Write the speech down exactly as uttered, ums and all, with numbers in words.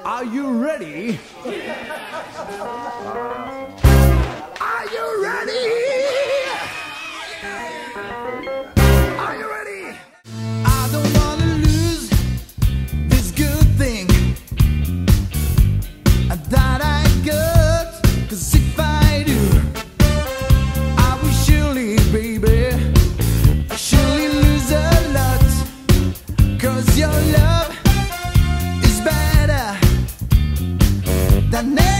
Are you ready? Are you ready? Are you ready? I don't wanna lose this good thing that I got, 'cause if I do, I will surely, baby, surely lose a lot, 'cause your love is better than ever.